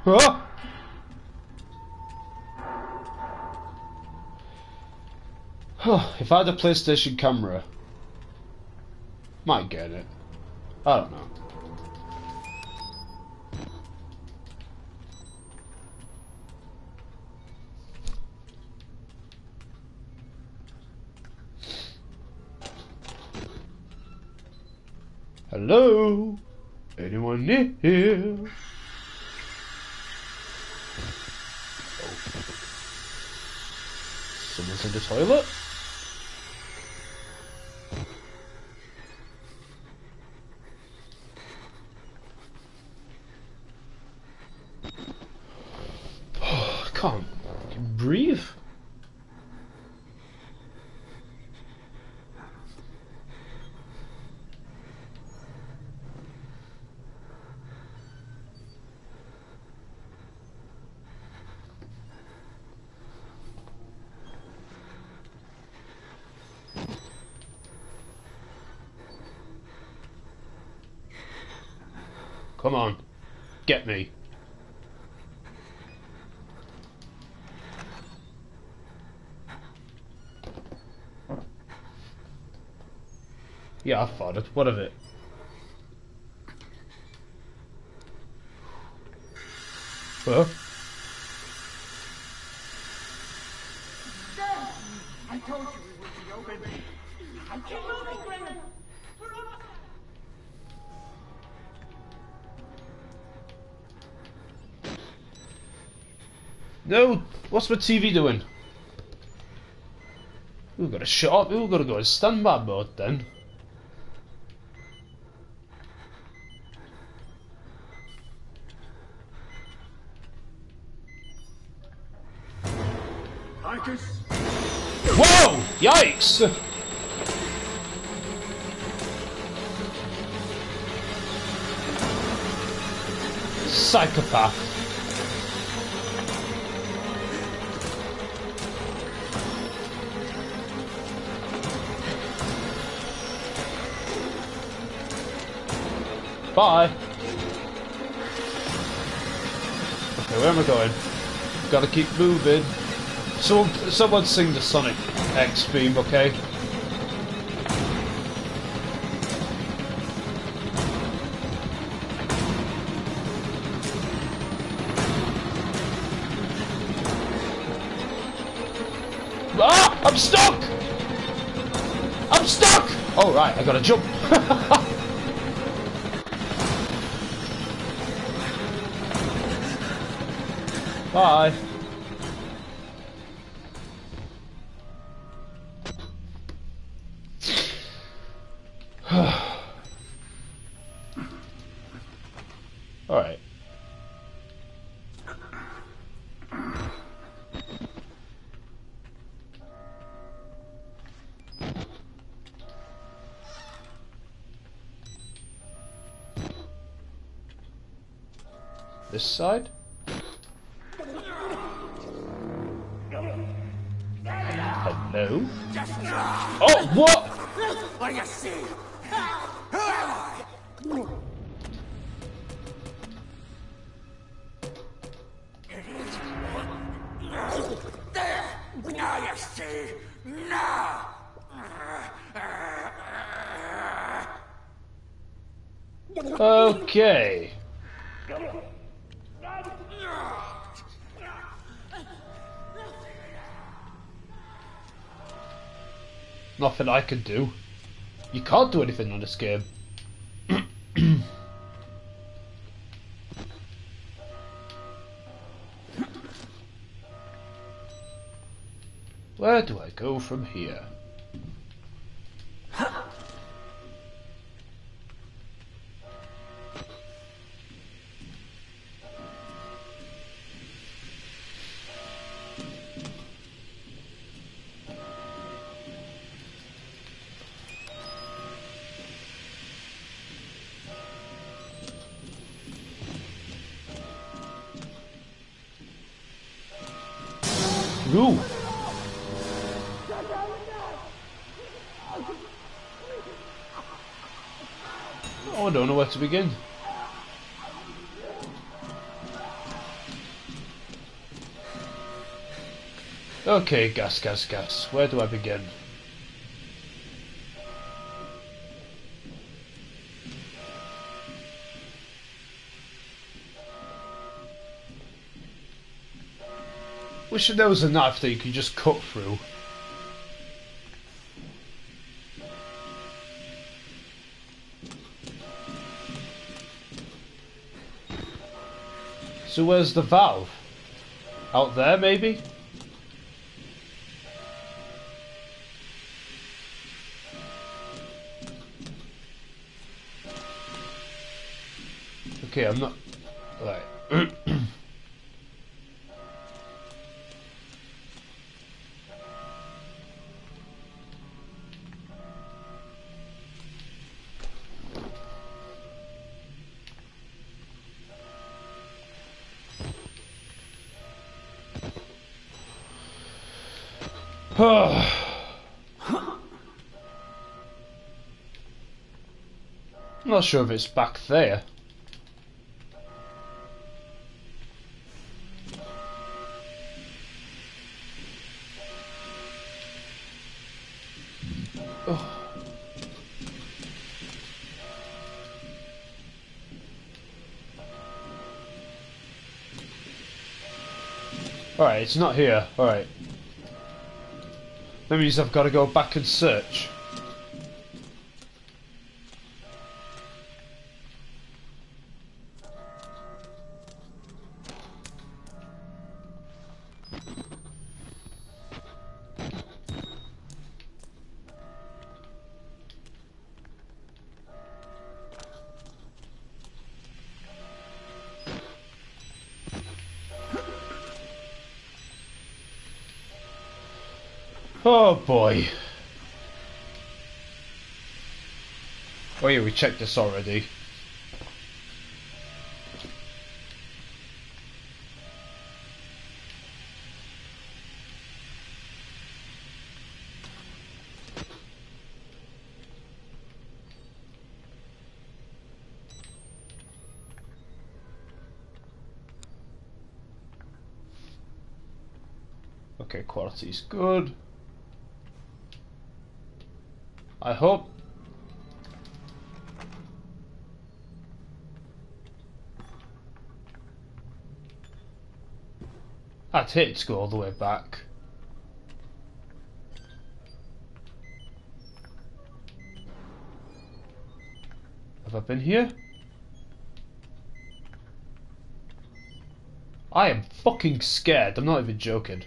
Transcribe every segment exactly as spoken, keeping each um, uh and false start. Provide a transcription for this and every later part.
Huh? Huh, if I had a PlayStation camera, might get it. I don't know. Hello? Anyone here? Oh. Someone's in the toilet? Oh, I can't breathe. Come on, get me. Yeah, I thought it. What of it? Huh? I told you we would be open. I keep moving, Brennan. We're almost. No! What's my T V doing? We've got to shut up. We've got to go in standby mode then. Whoa! Yikes! Psychopath. Bye. Okay, where am I going? Gotta keep moving. Someone, someone sing the Sonic X theme, okay? Ah! I'm stuck! I'm stuck! Oh, right, I gotta jump. Bye. All right. This side? Hello? Oh, what? What do you see? There! Now you see! Now! Okay. Nothing I can do. You can't do anything on this game. Where do I go from here? Ooh. Oh, I don't know where to begin. Okay, gas, gas, gas. Where do I begin? Wish there was a knife that you could just cut through. So where's the valve? Out there, maybe? Okay, I'm not... Right. I'm not sure if it's back there. Oh. Alright, it's not here. Alright. That means I've got to go back and search. Oh boy. Oh yeah, we checked this already. Okay, quality's good. I hope. I'd hate to go all the way back. Have I been here? I am fucking scared. I'm not even joking.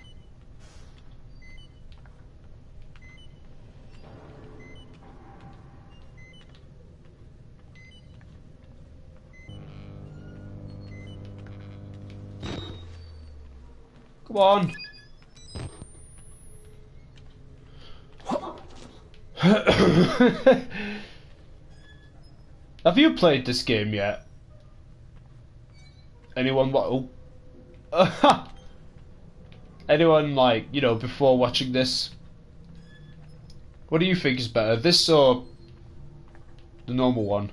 Come on. Have you played this game yet? Anyone what? Oh. Anyone like, you know, before watching this? What do you think is better, this or the normal one?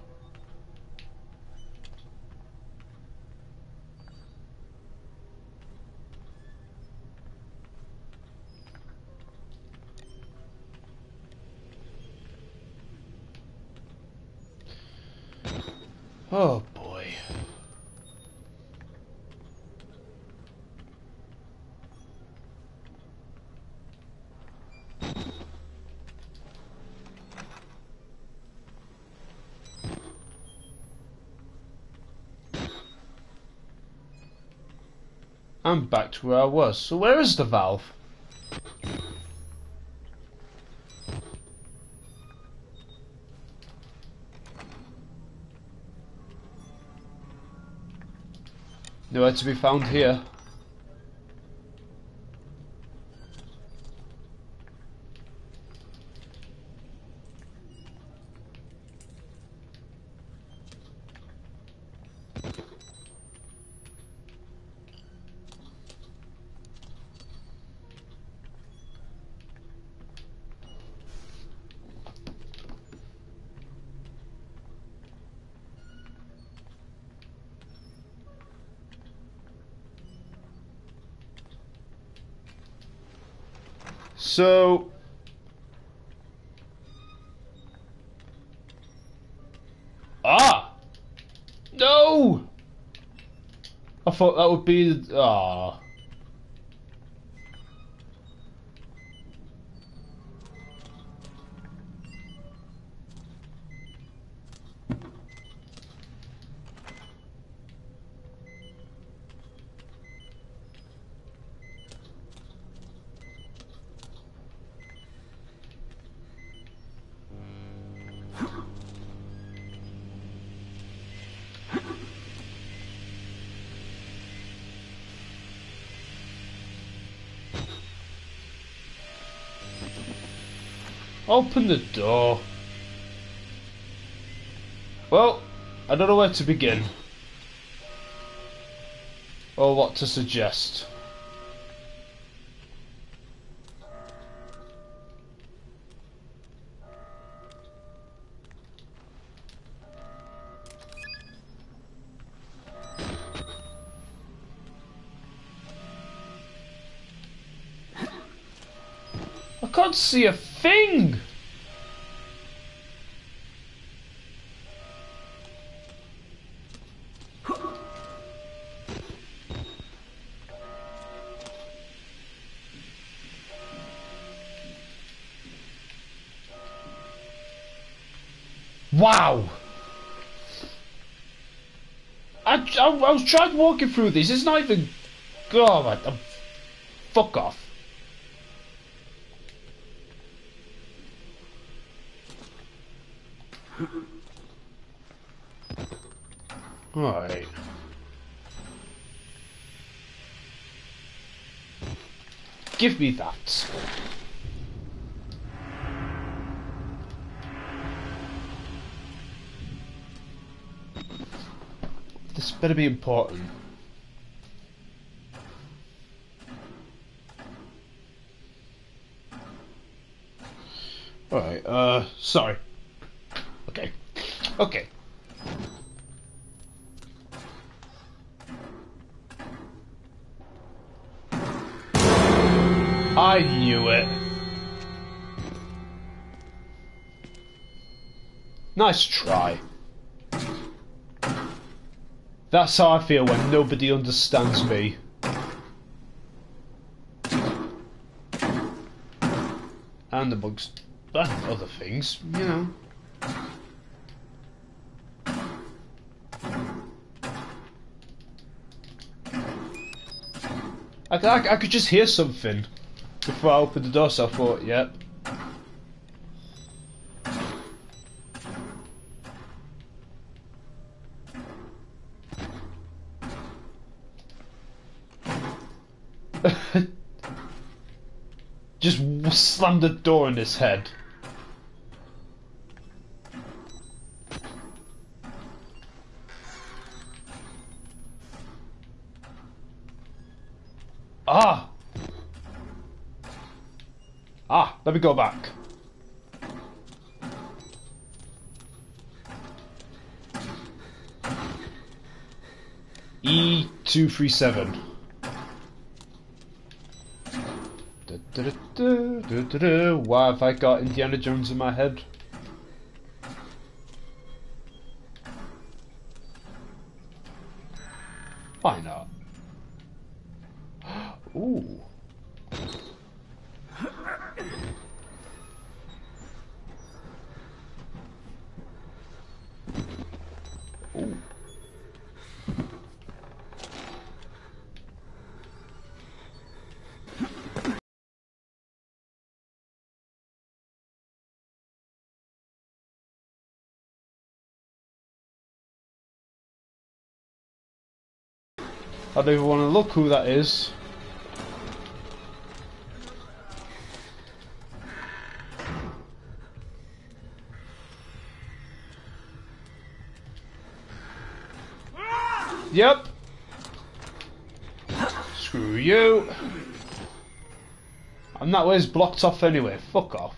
Oh boy. I'm back to where I was. So where is the valve? Nowhere to be found here. So... Ah! No! I thought that would be... Ah. Open the door. Well, I don't know where to begin. Or what to suggest. I can't see a thing! Wow! I, I, I was trying walking through this, it's not even... God, I, I, fuck off. Alright. Give me that. This better be important. Alright, uh, sorry. Okay. Okay. I knew it. Nice try. That's how I feel when nobody understands me. And amongst other things, you know. I, I, I could just hear something before I opened the door, so I thought, yep. Just slammed the door in his head. Ah! Ah, let me go back. E two three seven. Why have I got Indiana Jones in my head? Why not? Ooh. Ooh. I don't even want to look who that is. Yep. Screw you. And that way's blocked off anyway. Fuck off.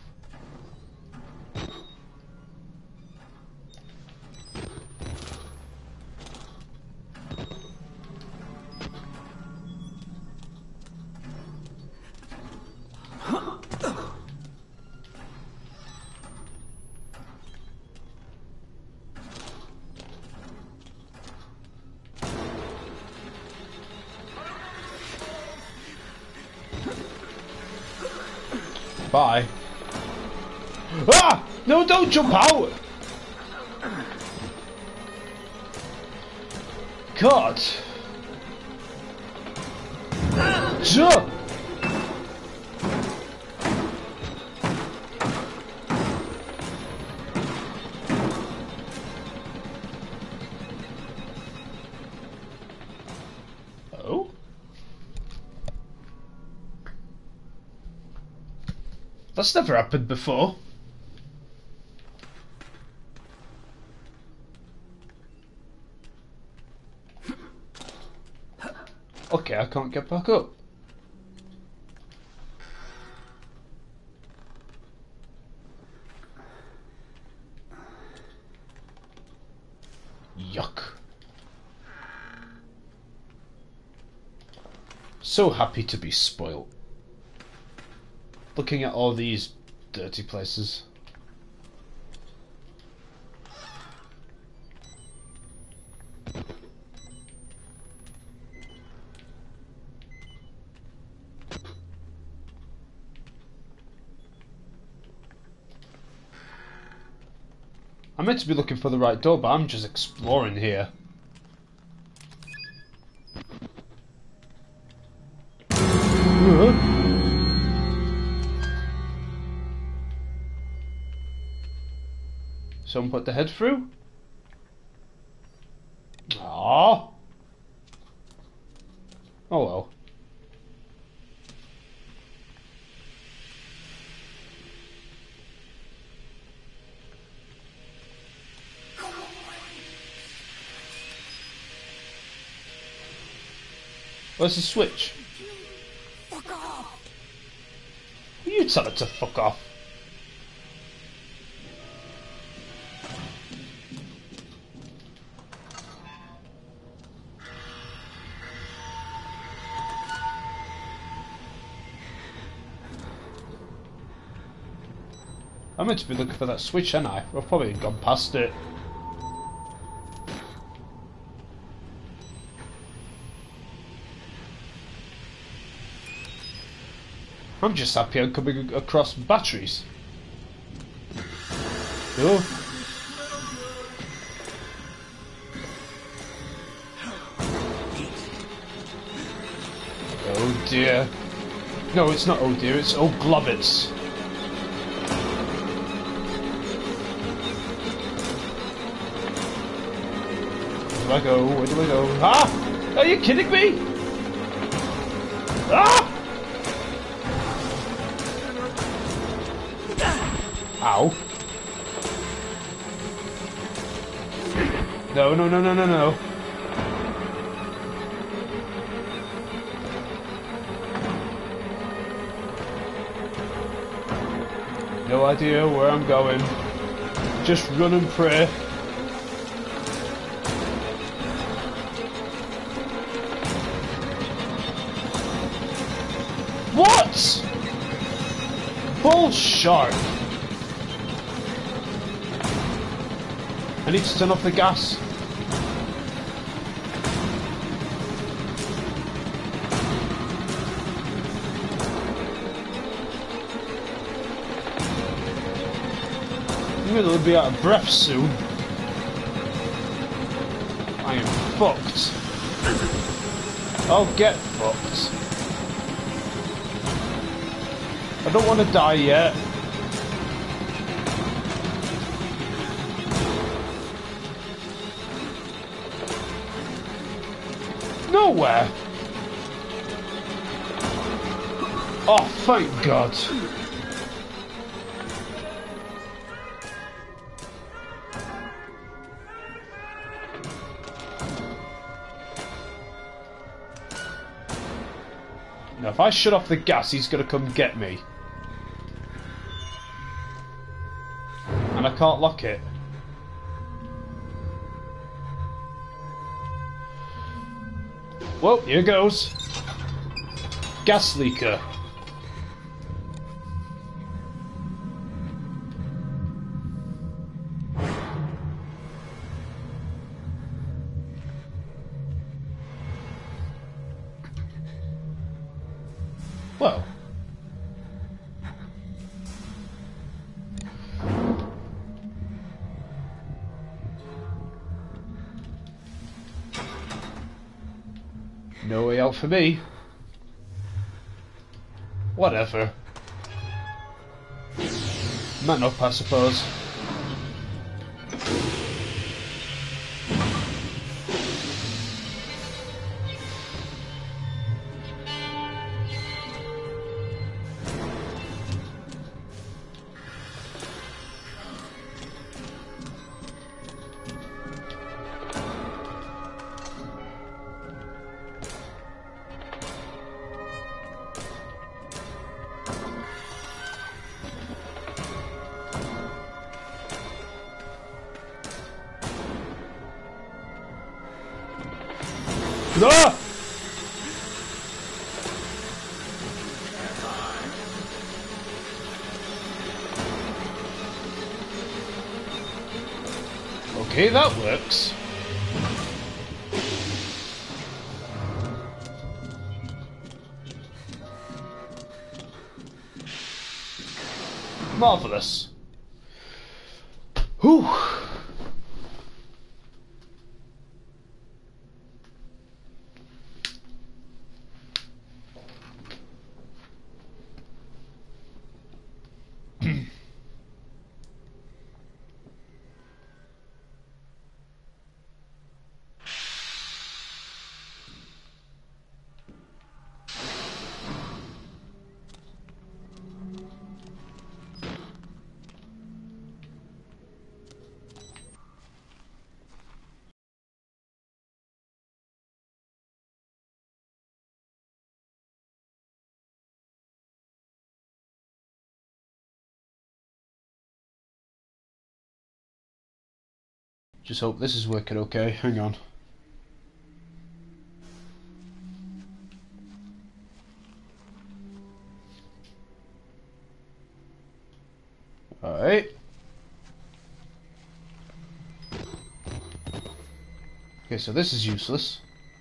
Bye. Ah! No, don't jump out! God! Jump! Oh? That's never happened before. Okay, I can't get back up. Yuck. So happy to be spoilt. Looking at all these dirty places. I'm meant to be looking for the right door, but I'm just exploring here. Someone put the head through? Ah. Oh well. Where's the switch? Fuck off! You tell it to fuck off. I'm meant to be looking for that switch, ain't I? I've probably gone past it. I'm just happy I'm coming across batteries. Oh. Oh dear. No, it's not oh dear, it's oh globbits. Where do I go? Where do I go? Ah! Are you kidding me? Ah! Ow. No, no, no, no, no, no. No idea where I'm going. Just run and pray. What? Bull shark. I need to turn off the gas. I'm gonna be out of breath soon. I am fucked. I'll get fucked. I don't want to die yet. Nowhere. Oh, thank God. Now, if I shut off the gas, he's gonna come get me. And I can't lock it. Well, here goes. Gas leaker. Well. No way out for me. Whatever. Man up, I suppose. Ah! Okay, that works. Marvelous. Whew. Just hope this is working okay. Hang on. Alright. Okay, so this is useless.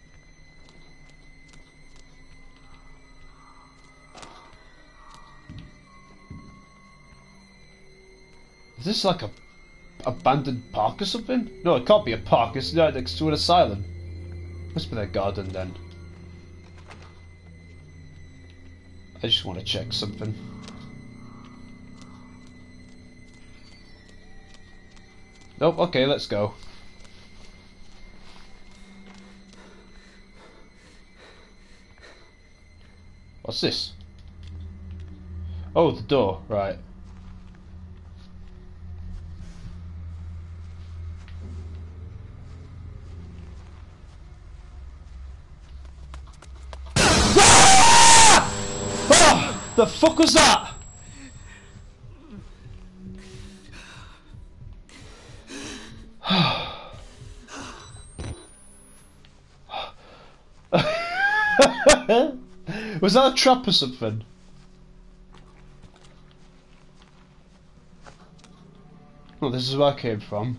Is this like a abandoned park or something? No, it can't be a park. It's right next to an asylum. Must be their garden then. I just want to check something. Nope, okay, let's go. What's this? Oh, the door, right. Ah! Oh, the fuck was that? Was that a trap or something? Oh, this is where I came from.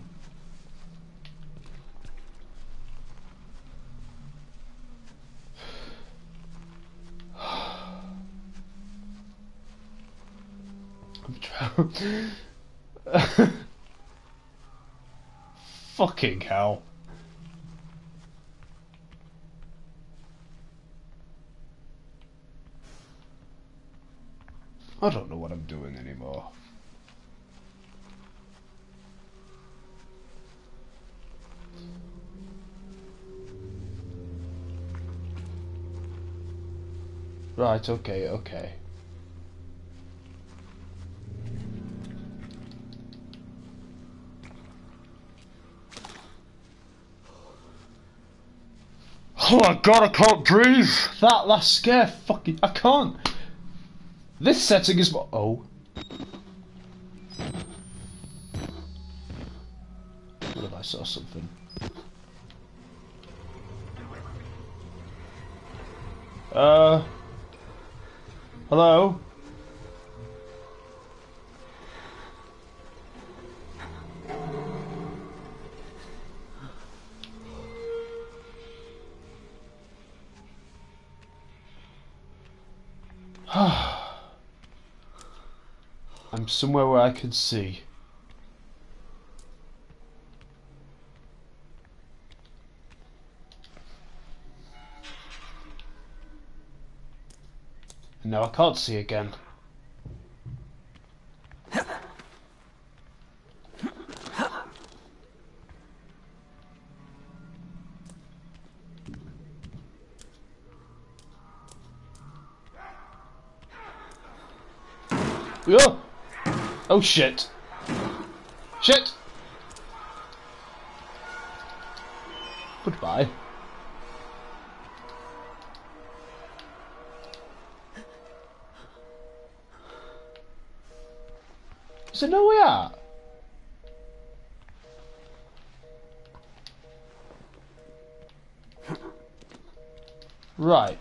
I'm trying. Fucking hell. I don't know what I'm doing anymore. Right, okay, okay. Oh my god, I can't breathe! That last scare, fucking, I can't. This setting is what. Oh. What if I saw something? Uh. Hello? I'm somewhere where I can see. No, I can't see again. Oh! Oh shit! Shit! Goodbye. Is there no way out? Right.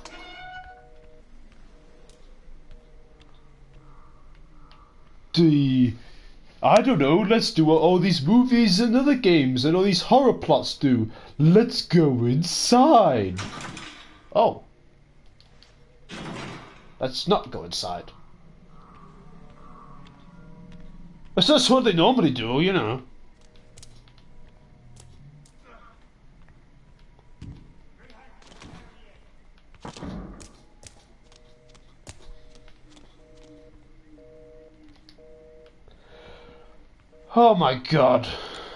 The... I don't know, let's do what all these movies and other games and all these horror plots do. Let's go inside. Oh. Let's not go inside. That's just what they normally do, you know. Oh my god.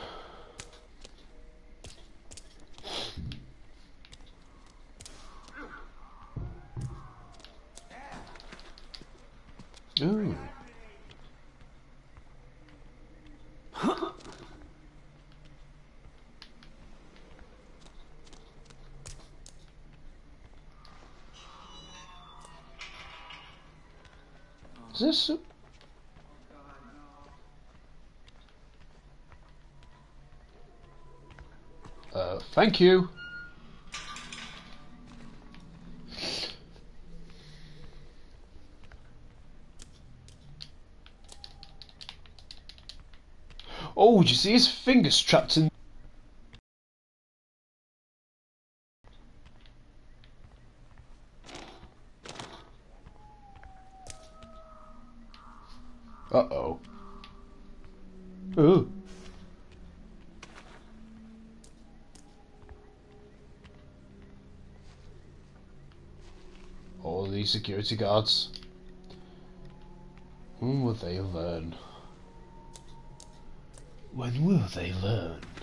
Ooh. Is this... Uh, thank you. Oh, did you see his fingers trapped in... Uh-oh. Ooh. All these security guards. When will they learn? When will they learn?